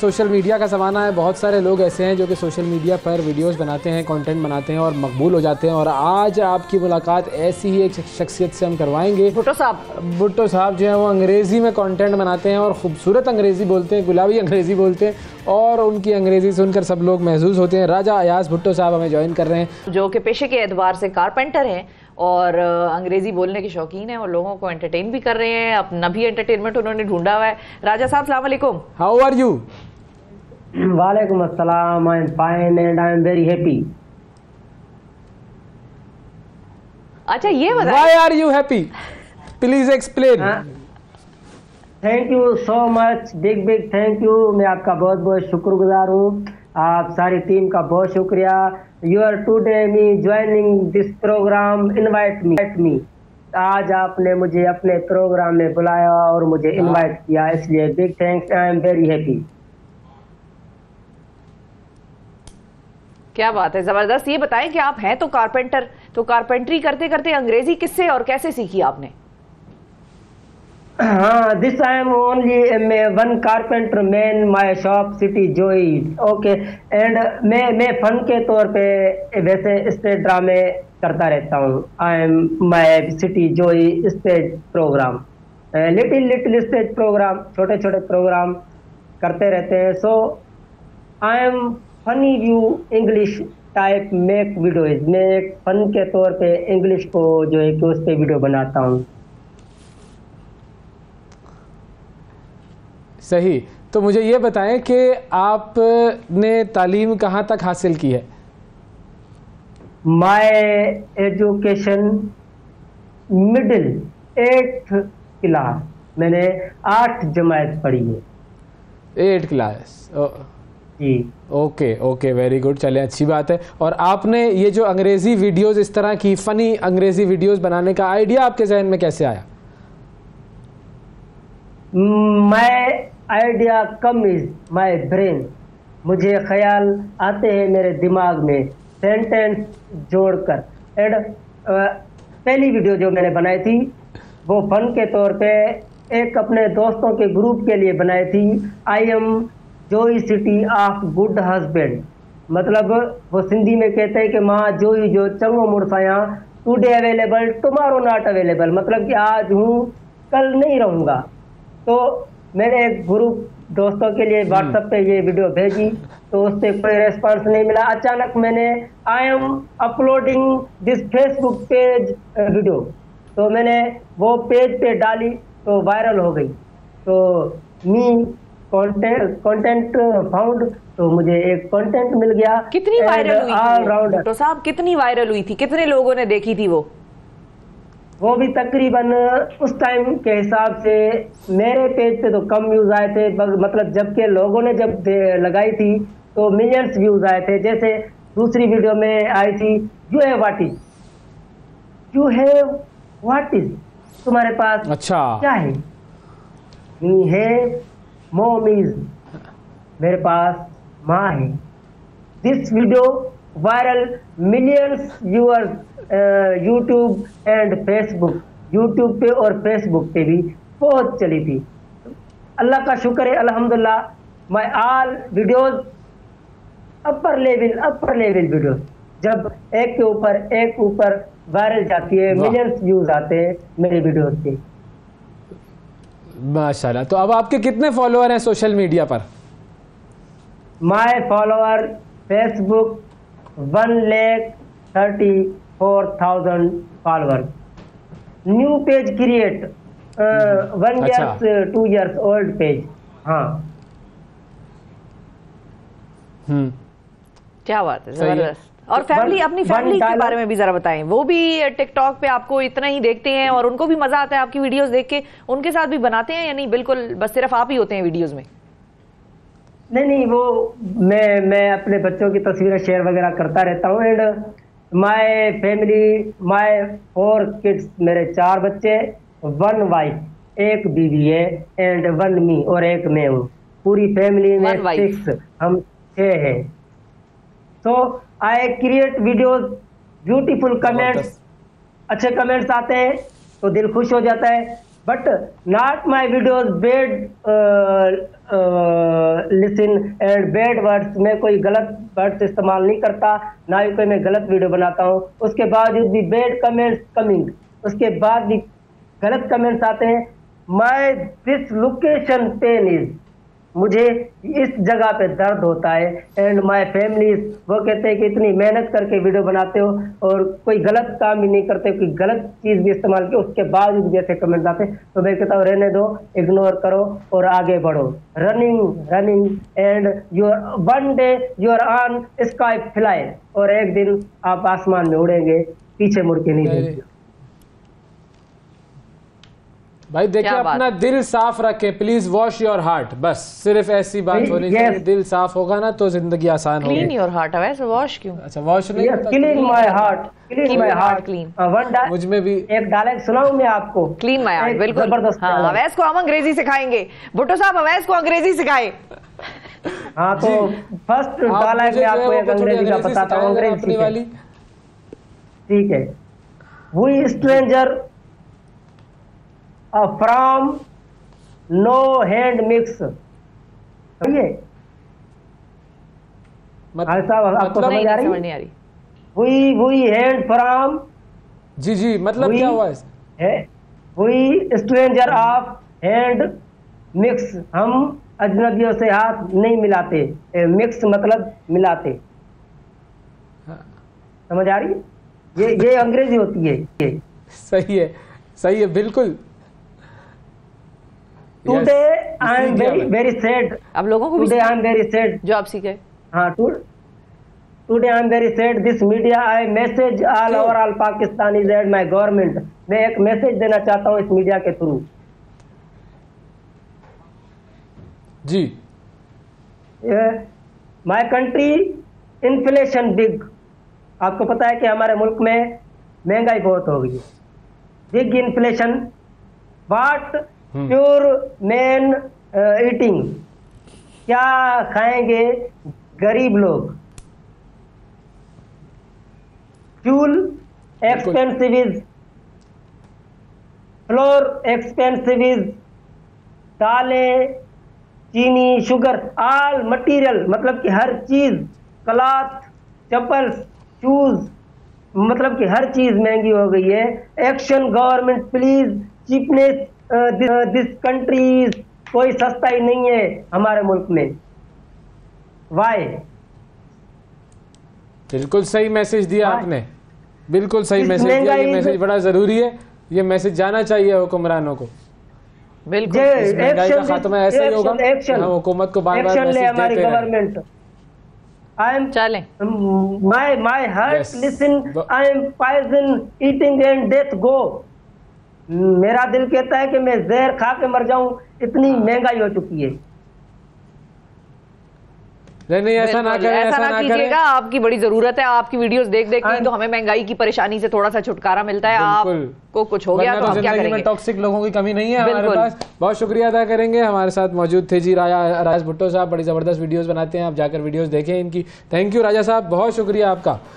Social media का ज़माना है, बहुत सारे लोग ऐसे हैं जो कि सोशल मीडिया पर वीडियोस बनाते हैं, कंटेंट बनाते हैं और मकबूल हो जाते हैं। और आज आपकी मुलाकात ऐसी ही एक शख्सियत से हम करवाएंगे। भुट्टो साहब जो है वो अंग्रेज़ी में कंटेंट बनाते हैं और ख़ूबसूरत अंग्रेज़ी बोलते हैं, गुलाबी अंग्रेज़ी बोलते हैं और उनकी अंग्रेज़ी सुनकर सब लोग महसूस होते हैं। राजा अयाज भुट्टो साहब हमें ज्वाइन कर रहे हैं, जो कि पेशे के एतबार से कारपेंटर हैं और अंग्रेजी बोलने के शौकीन हैं और लोगों को एंटरटेन भी कर रहे हैं। अपना भी एंटरटेनमेंट उन्होंने ढूंढा हुआ है। राजा साहब अस्सलाम वालेकुम। How are you? वालेकुम अस्सलाम, I am fine and I am very happy. अच्छा ये बताइए, why are you happy? Please explain. Thank you so much, big big thank you. मैं आपका बहुत बहुत शुक्रगुजार हूँ, आप सारी टीम का बहुत शुक्रिया। You are today me joining this program, invite me. आज आपने मुझे अपने प्रोग्राम में बुलाया और मुझे इनवाइट किया, इसलिए big thanks, I am very happy. क्या बात है, जबरदस्त। ये बताएं कि आप हैं तो कारपेंटर, तो कारपेंटरी करते करते अंग्रेजी किससे और कैसे सीखी आपने? हाँ, this I am only one carpenter man, my shop city जोई, ओके। एंड मैं फन के तौर पे वैसे स्टेज ड्रामे करता रहता हूँ। आई एम माय सिटी जोई stage program, little stage program, छोटे छोटे प्रोग्राम करते रहते हैं। So I am funny view English type make videos. मैं एक फन के तौर पे इंग्लिश को जो है कि उस पर वीडियो बनाता हूँ। सही। तो मुझे ये बताएं कि आपने तालीम कहाँ तक हासिल की है? My education middle 8th class, मैंने 8 जमात पढ़ी है। 8 क्लास जी। Okay okay, very good. चले, अच्छी बात है। और आपने ये जो अंग्रेज़ी वीडियोस, इस तरह की फ़नी अंग्रेज़ी वीडियोस बनाने का आइडिया आपके जहन में कैसे आया? My idea come is my brain, मुझे ख्याल आते हैं मेरे दिमाग में सेंटेंस जोड़कर। एंड पहली वीडियो जो मैंने बनाई थी वो फन के तौर पे एक अपने दोस्तों के ग्रुप के लिए बनाई थी। आई एम जोई सिटी ऑफ गुड हस्बैंड, मतलब वो सिंधी में कहते हैं कि माँ जोई जो चंगो मुड़साया, today available tomorrow not available, मतलब कि आज हूँ कल नहीं रहूँगा। तो मैंने एक ग्रुप दोस्तों के लिए व्हाट्सएप पे ये वीडियो भेजी तो उससे कोई रेस्पॉन्स नहीं मिला। अचानक मैंने I am uploading this Facebook page video, तो मैंने वो पेज पे डाली तो वायरल हो गई। तो मी कंटेंट फाउंड, तो मुझे एक कंटेंट मिल गया। कितनी वायरल हुई थी भुट्टो साहब, कितनी वायरल हुई थी, कितने लोगों ने देखी थी वो भी तकरीबन उस टाइम के हिसाब से मेरे पेज पे तो कम व्यूज आए थे, मतलब जबकि लोगों ने जब लगाई थी तो मिलियंस व्यूज आए थे। जैसे दूसरी वीडियो में आई थी, यू हैव व्हाट इज, तुम्हारे पास अच्छा क्या है? मी है मॉम इज, मेरे पास माँ है। This video viral, millions viewers YouTube and Facebook, YouTube पे और फेसबुक पे भी बहुत चली थी। अल्लाह का शुक्र है, अल्हम्दुलिल्लाह। My all videos upper level videos, जब एक के ऊपर वायरल जाती है, मिलियंस व्यूज आते हैं मेरे वीडियोस के। माशाल्लाह। तो अब आपके कितने फॉलोअर हैं सोशल मीडिया पर? My follower Facebook 1,34,000 followers. New page create 1 years 2 years old page. हाँ, क्या बात है, जबरदस्त। और फैमिली, अपनी फैमिली के बारे में भी जरा बताएं। वो भी टिकटॉक पे आपको इतना ही देखते हैं और उनको भी मजा आता है आपकी वीडियोस देख के? उनके साथ भी बनाते हैं या नहीं, बिल्कुल बस सिर्फ आप ही होते हैं वीडियोस में? नहीं, वो मैं अपने बच्चों की तस्वीरें शेयर वगैरह करता रहता हूँ। And my family, my 4 kids, मेरे 4 बच्चे, 1 वाइफ, 1 बीवी है, एंड 1 मी, और 1 मैं हूँ। पूरी फैमिली में 6, हम 6 हैं। So I create videos, beautiful comments, अच्छे कमेंट्स आते हैं तो दिल खुश हो जाता है। but not my videos bad listen and bad words। मैं कोई गलत वर्ड्स इस्तेमाल नहीं करता, ना ही कोई मैं गलत वीडियो बनाता हूँ। उसके बावजूद भी बैड कमेंट्स कमिंग, उसके बाद भी गलत कमेंट्स आते हैं। My this location pen is, मुझे इस जगह पे दर्द होता है। एंड माई फैमिली, वो कहते हैं कि इतनी मेहनत करके वीडियो बनाते हो और कोई गलत काम भी नहीं करते, कोई गलत चीज़ भी इस्तेमाल की, उसके बावजूद भी ऐसे कमेंट आते हैं। तो मैं कहता हूँ रहने दो, इग्नोर करो और आगे बढ़ो। Running running and your one day your on sky fly, और एक दिन आप आसमान में उड़ेंगे, पीछे मुड़ के नहीं देखेंगे। भाई देखिए, अपना दिल साफ रखें, प्लीज वॉश योर हार्ट। बस सिर्फ ऐसी बात होनी चाहिए। दिल साफ होगा ना तो जिंदगी आसान होगी। क्लीन योर हार्ट, वैसे वॉश क्यों? अच्छा, वॉश नहीं, clean my heart, clean my heart, clean. मुझ में भी एक डायलॉग सुनाऊं मैं आपको? क्लीन माय हार्ट, बिल्कुल जबरदस्त। हाँ, अवैस को हम अंग्रेजी सिखाएंगे। भुट्टो साहब अवैस को अंग्रेजी सिखाए। हाँ, तो फर्स्ट डायलॉग में आपको एक अंग्रेजी का बताता हूँ, अंग्रेजी वाली। ठीक है। We stranger from no hand mix. आपको समझ आ रही है? वी हैंड फ्रॉम, जी जी, मतलब क्या हुआ है? We stranger of hand mix, हम अजनबियों से हाथ नहीं मिलाते। मिक्स मतलब मिलाते। समझ आ रही है? ये अंग्रेजी होती है। ये सही है, सही है, बिल्कुल। Today I am very sad. अब लोगों को today I am very sad, जो आप सीखे। हाँ, today I am very sad this media I message all overall Pakistanis and my government. मैं एक मैसेज देना चाहता हूँ इस मीडिया के थ्रू। जी। My country inflation big. आपको पता है कि हमारे मुल्क में महंगाई बहुत हो गई है। Big inflation. What pure man eating, क्या खाएंगे गरीब लोग? Fuel expensive is, flour expensive is, दालें, चीनी, शुगर, ऑल मटेरियल, मतलब कि हर चीज, क्लॉथ, चप्पल्स, शूज, मतलब कि हर चीज महंगी हो गई है। Action government please, cheapness this country, कोई सस्ता ही नहीं है हमारे मुल्क में। वाई? बिल्कुल सही मैसेज दिया आपने, बिल्कुल सही मैसेज दिया। ये मैसेज बड़ा जरूरी है, ये मैसेज जाना चाहिए हुक्मरानों को। बिल्कुल, इस महंगाई का खात्मा ऐसा ही होगा। हुकूमत को बार-बार मैसेज हमारी गवर्नमेंट। I am चलें। my heart listen, I am poison eating and death go। मेरा दिल कहता है कि मैं जहर खा के मर जाऊं, इतनी महंगाई हो चुकी है। नहीं, ऐसा ना करें, ऐसा ना कीजिएगा। आपकी बड़ी जरूरत है, आपकी वीडियोस देख देख के तो हमें महंगाई की परेशानी से थोड़ा सा छुटकारा मिलता है। आपको कुछ हो गया तो हम क्या करेंगे? टॉक्सिक लोगों की कमी नहीं है हमारे पास। बहुत शुक्रिया अदा करेंगे, हमारे साथ मौजूद थे जी राजा भुट्टो साहब। बड़ी जबरदस्त वीडियोस बनाते हैं, आप जाकर वीडियोस देखें इनकी। थैंक यू राजा साहब, बहुत शुक्रिया आपका।